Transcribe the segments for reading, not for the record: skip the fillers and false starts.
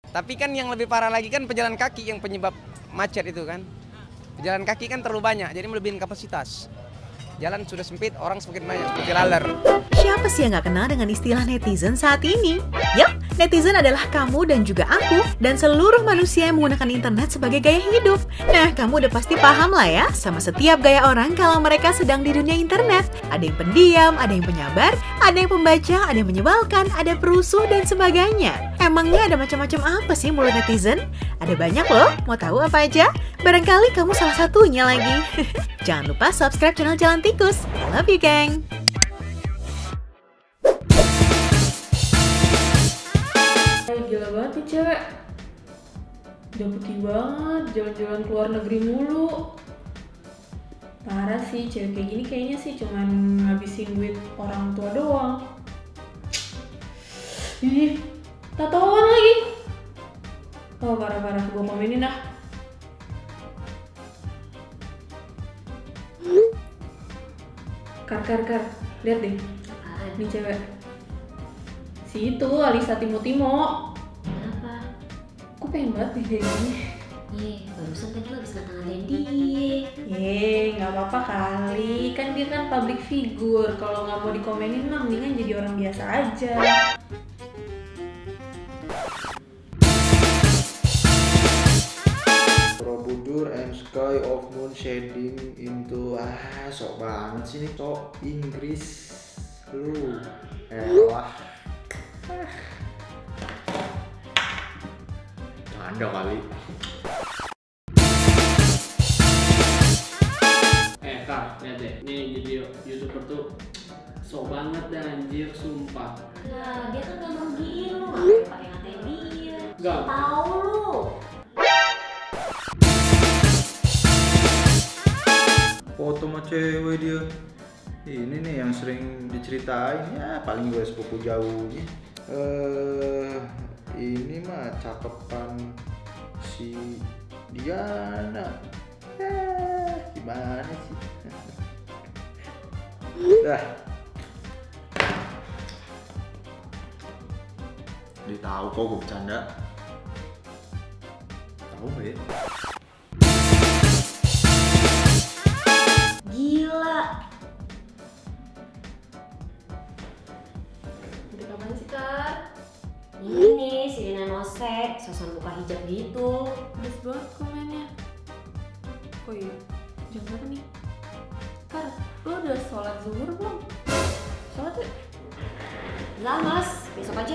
Tapi kan yang lebih parah lagi kan pejalan kaki yang penyebab macet itu kan. Pejalan kaki kan terlalu banyak, jadi melebihin kapasitas. Jalan sudah sempit, orang semakin banyak seperti laler. Siapa sih yang gak kenal dengan istilah netizen saat ini? Yup, netizen adalah kamu dan juga aku dan seluruh manusia yang menggunakan internet sebagai gaya hidup. Nah, kamu udah pasti paham lah ya sama setiap gaya orang kalau mereka sedang di dunia internet. Ada yang pendiam, ada yang penyabar, ada yang pembaca, ada yang menyebalkan, ada perusuh dan sebagainya. Emangnya ada macam-macam apa sih mulut netizen? Ada banyak loh, mau tahu apa aja? Barangkali kamu salah satunya lagi. Jangan lupa subscribe channel Jalan Tikus. I love you, gang! Gila banget nih cewek. Udah putih banget, jalan-jalan keluar negeri mulu. Parah sih, cewek kayak gini kayaknya sih cuman ngabisin duit orang tua doang. Ih, tatoan lagi. Oh parah-parah, gue komenin dah. Kar, lihat deh. Ini cewek. Si itu, Alisa Timo. Kenapa? Aku pengen banget nih kayak gini. Barusan kan lu habis ngata-ngatain dia. Nggak apa-apa kali. Kan dia kan public figure. Kalau nggak mau dikomenin mah mendingan jadi orang biasa aja. Borobudur and sky of moon shading into sok banget sih nih sok Inggris lu elah ada kali. Kak, lihat deh, nih jadi YouTuber tuh sok banget dah anjir, sumpah. Nah, dia kan gak merugiin lu, ngapain pakai ngatain dia? Gak. Tahu lu. Foto sama cewek dia. Ini nih yang sering diceritain ya, paling gue sepupu jauhnya. Ini mah cakepan si Diana. Gimana sih? Dah. Dia tahu kok gue bercanda. Tahu nggak ya? Gila. Udah kapan sih Kak? Ini nih, si Dina Nose, sosan buka hijab gitu. Pedes banget komennya. Oh iya, jam berapa nih? Kar, lo udah sholat zuhur belum? Sholat ya? Enggak, Mas. Besok aja.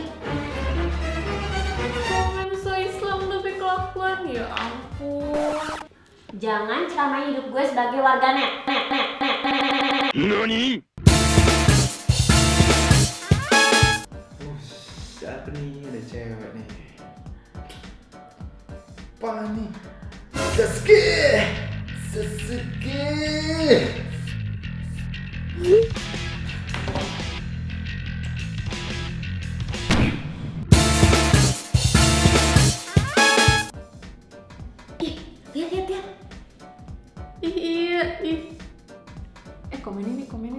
Komen se-Islam tapi kelakuan, ya ampun. Jangan ceramain hidup gue sebagai warganet. Nani? Siapa nih? Ada cewek nih. Apa nih? Sasuke. Ih, lihat. Ih. Komen ini. Komen.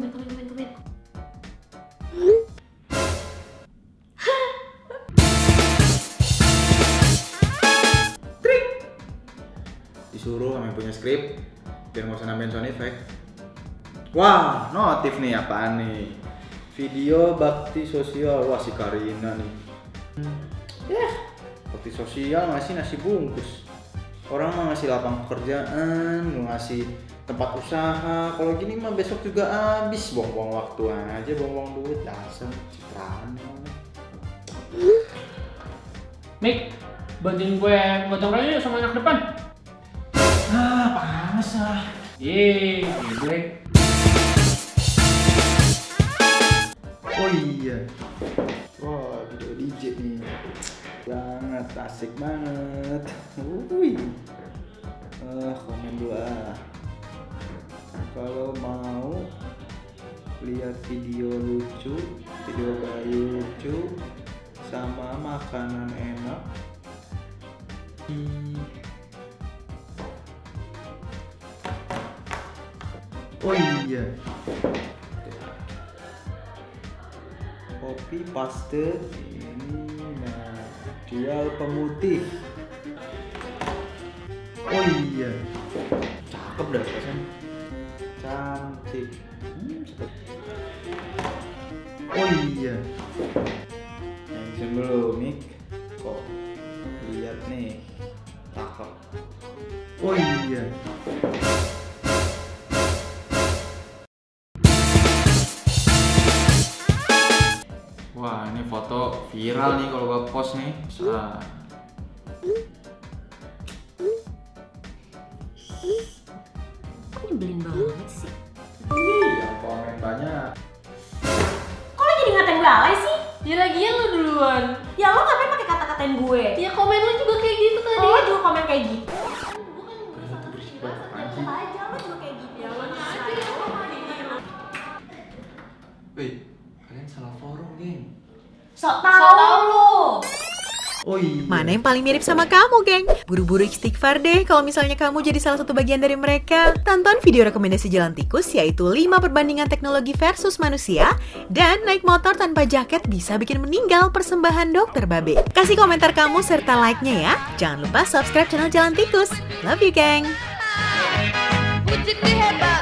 Disuruh sama yang punya skrip biar nggak usah nambahin sound effect. Wah, notif nih, apaan nih? Video bakti sosial. Wah, si Karina nih. Bakti sosial ngasih nasi bungkus. Orang mah ngasih lapang pekerjaan, lu ngasih tempat usaha. Kalau gini mah besok juga habis, buang-buang waktu aja, buang-buang duit. Dasar citraan. Mik, bantuin gue gotong royong yuk sama anak depan. Panas ah. Gue. Oh iya. Wah, video DJ nih. Sangat asik banget. Wih. Komen dulu ah. Kalau mau lihat video lucu, video bayi lucu, sama makanan enak. Oh iya. Kopi paste ini, nah Sial pemutih. Oh iya. Cakep dah pasan. Cantik. Cakep. Oh iya. Yang dulu Mik. Kok lihat nih. Cakep. Oh iya. Wah, ini foto viral nih kalau gua post nih. Kok nyebelin banget sih? Iya, komen banyak. Kok lo jadi ngatain gue alay sih? Ya lagian lo duluan. Ya lo ngapain pakai kata-katain gue? Ya komen lo juga kayak gitu tadi. Oh, lo juga komen kayak gitu. Wih, kalian salah forum, geng. Sok tau lo. Oh iya. Mana yang paling mirip sama kamu, geng? Buru-buru istighfar deh kalau misalnya kamu jadi salah satu bagian dari mereka. Tonton video rekomendasi Jalan Tikus, yaitu 5 perbandingan teknologi versus manusia, dan naik motor tanpa jaket bisa bikin meninggal persembahan Dokter Babe. Kasih komentar kamu serta like-nya ya. Jangan lupa subscribe channel Jalan Tikus. Love you, geng! Pucuk hebat.